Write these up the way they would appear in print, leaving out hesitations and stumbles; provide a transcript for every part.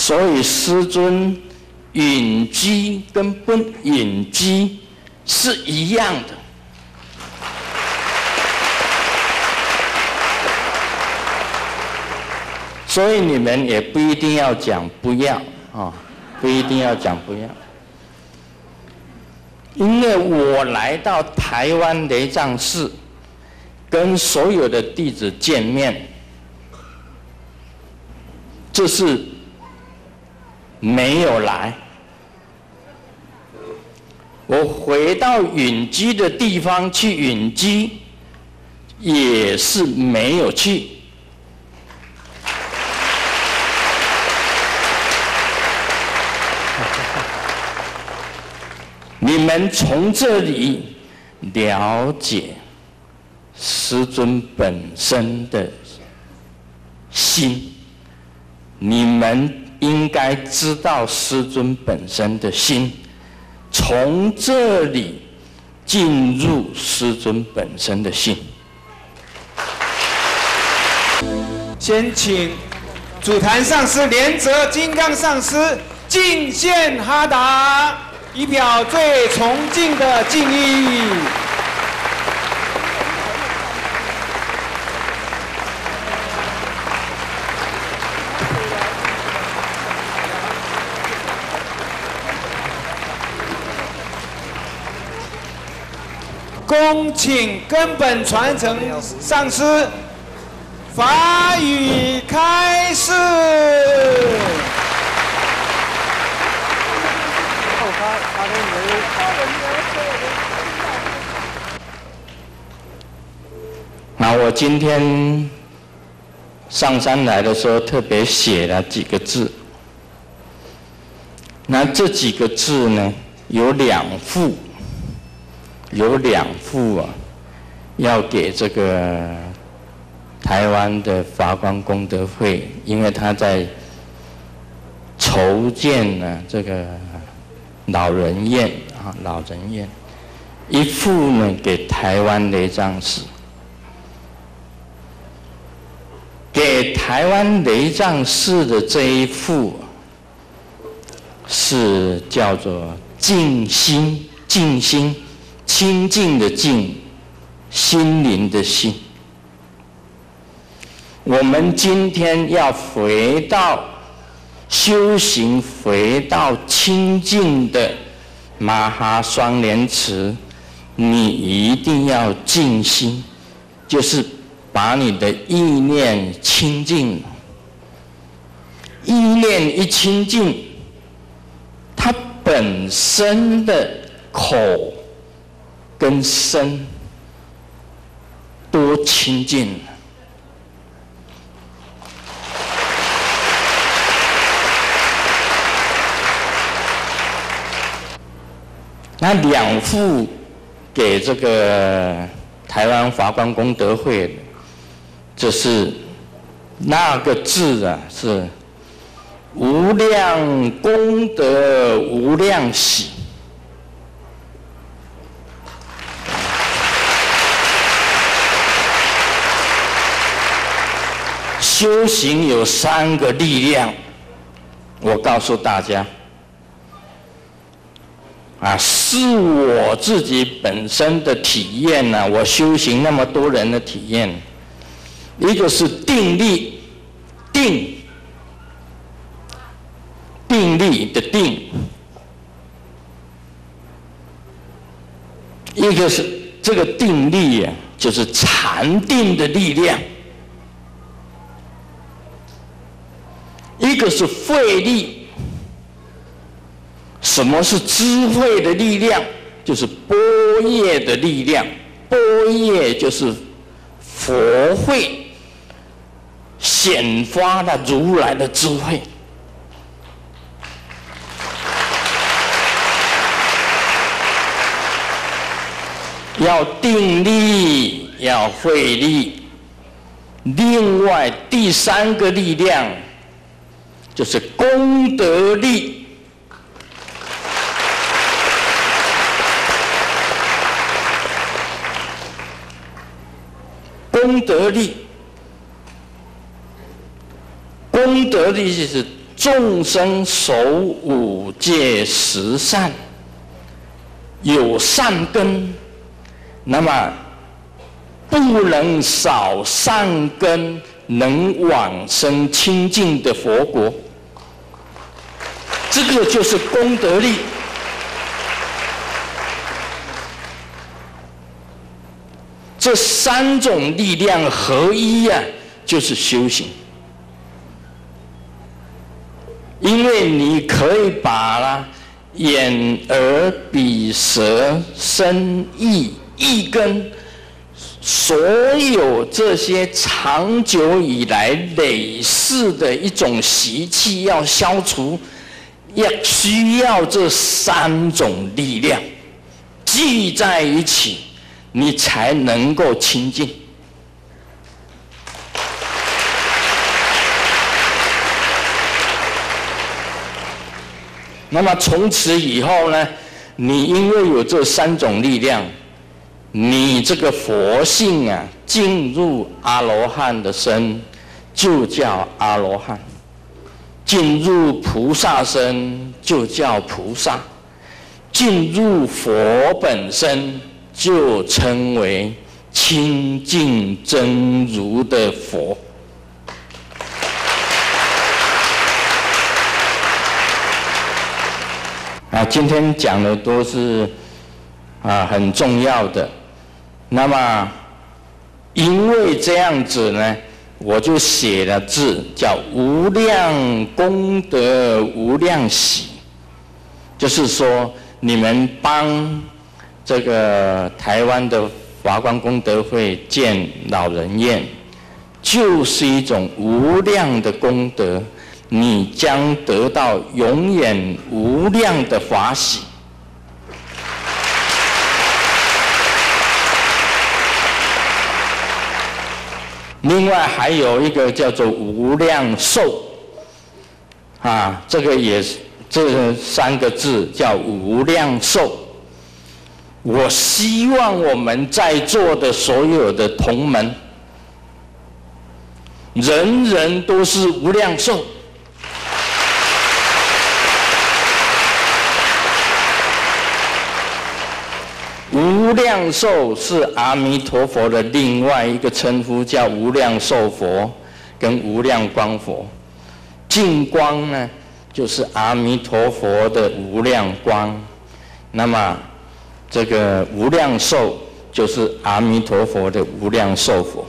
所以师尊允机跟不允机是一样的。所以你们也不一定要讲不要啊，不一定要讲不要。因为我来到台湾雷藏寺，跟所有的弟子见面，这是没有来。我回到允基的地方去允基，也是没有去。你们从这里了解师尊本身的心，你们应该知道师尊本身的心，从这里进入师尊本身的心。 先请主坛上师莲泽金刚上师敬献哈达，以表最崇敬的敬意。恭请根本传承上师法语开示。 那我今天上山来的时候，特别写了几个字。那这几个字呢，有2幅，啊，要给这个台湾的法光功德会，因为他在筹建呢这个老人院啊，老人院。一幅呢给台湾雷藏寺。给台湾雷藏寺的这一幅是叫做静心，静心，清净的静，心灵的心。我们今天要回到修行，回到清净的马哈双莲池，你一定要静心，就是把你的意念清净，意念一清净，它本身的口跟身都清净了。那2幅给这个台湾法光功德会的，这是那个字啊，是无量功德无量喜。修行有3个力量，我告诉大家，啊，是我自己本身的体验呢，我修行那么多人的体验。一个是定力，定力的定；一个是这个定力啊，就是禅定的力量；一个是慧力。什么是智慧的力量？就是般若的力量。般若就是佛慧显发了如来的智慧。要定力，要慧力。另外第3个力量就是功德力。功德力，功德力就是众生守五戒十善，有善根，那么不能少善根，能往生清净的佛国。这个就是功德力。这三种力量合一啊，就是修行。因为你可以把眼、耳、鼻、舌、身、意、意根，所有这些长久以来累世的一种习气要消除，需要这三种力量聚在一起，你才能够清净。那么从此以后呢，你因为有这三种力量，你这个佛性啊，进入阿罗汉的身，就叫阿罗汉；进入菩萨身，就叫菩萨；进入佛本身，就称为清净真如的佛。今天讲的都是很重要的。那么因为这样子呢，我就写了字叫无量功德无量喜，就是说你们帮这个台湾的华光功德会建老人院，就是一种无量的功德。你将得到永远无量的法喜。另外还有一个叫做无量寿，这个也是这三个字叫无量寿。我希望我们在座的所有的同门，人人都是无量寿。无量寿是阿弥陀佛的另外一个称呼，叫无量寿佛跟无量光佛。净光呢，就是阿弥陀佛的无量光，那么这个无量寿就是阿弥陀佛的无量寿佛。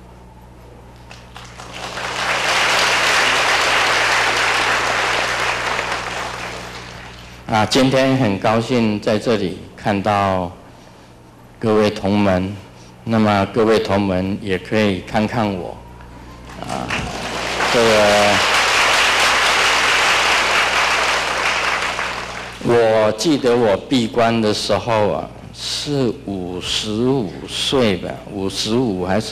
今天很高兴在这里看到各位同门，那么各位同门也可以看看我，我记得我闭关的时候是55岁吧，55还是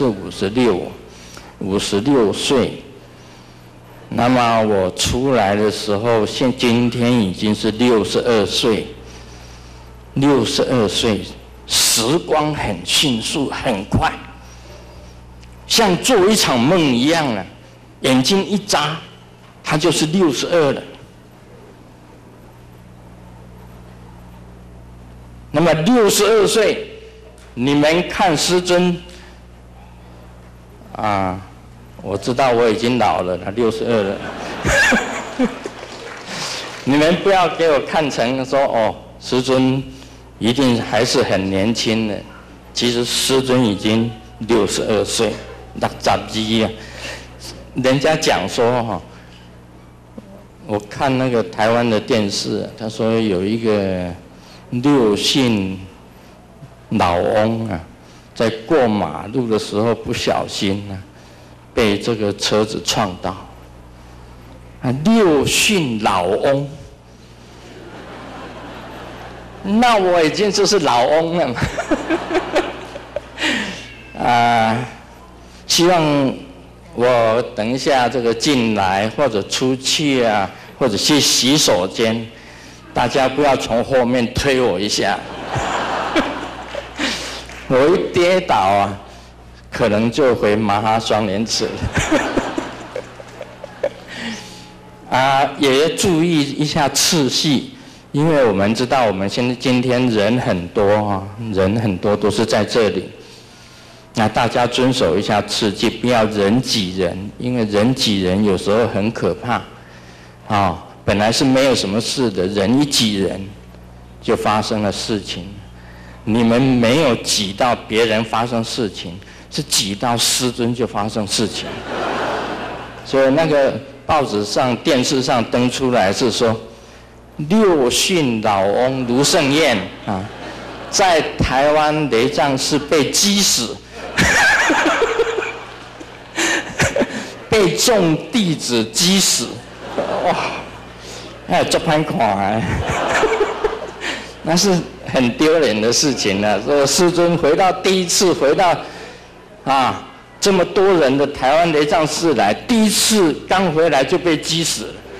56岁。那么我出来的时候，今天已经是62岁，62岁。时光很迅速，很快，像做一场梦一样了。眼睛一眨，他就是62了。那么62岁，你们看师尊我知道我已经老了，62了。你们不要给我看成说师尊一定还是很年轻的，其实师尊已经62岁，62啊。人家讲说我看那个台湾的电视，他说有一个六姓老翁在过马路的时候不小心被这个车子撞到。六姓老翁。那我已经就是老翁了嘛。希望我等一下这个进来或者出去或者去洗手间，大家不要从后面推我一下。我一跌倒可能就回麻哈双莲池了。 也要注意一下次序，因为我们知道我们今天人很多啊，人很多都是在这里。那大家遵守一下次序，不要人挤人，因为人挤人有时候很可怕。本来是没有什么事的，人一挤人，就发生了事情。你们没有挤到别人发生事情，是挤到师尊就发生事情。所以那个报纸上、电视上登出来是说，六训老翁卢胜彦在台湾雷藏寺被击死，被众弟子击死，哇！这番看那是很丢脸的事情了。说师尊第一次回到这么多人的台湾雷藏寺来，第一次刚回来就被击死了。